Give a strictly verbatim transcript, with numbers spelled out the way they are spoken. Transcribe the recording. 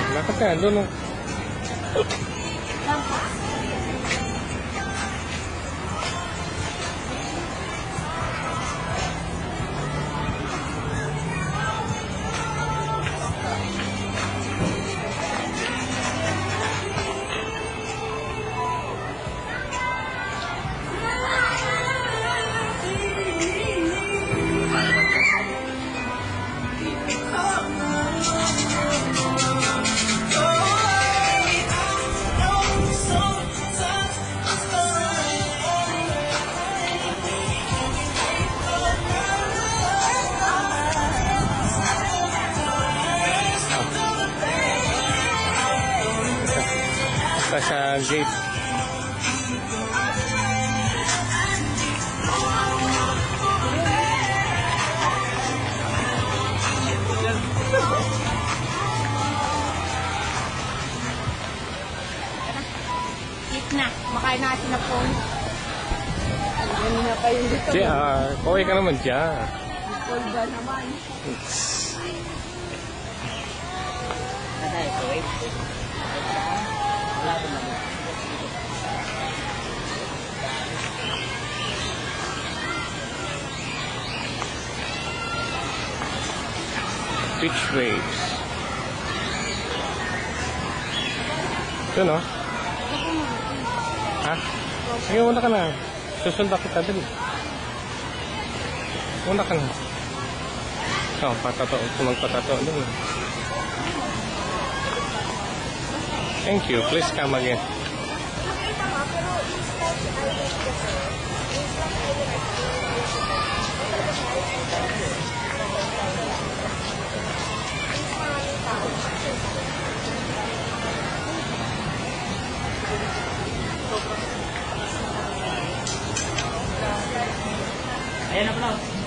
Lakad ka, doon. Sa gate. Eat na. Makain natin na po. Ano na kayo dito? Di, ah, kaway ka naman dyan. Cold ba naman? Aday, kaway. Beach waves. Ito no? Ha? Sige, una ka na. Susunod kita din. Una ka na. Oh, patato. Magpatato din. Thank you. Please come again. Ayan na pala.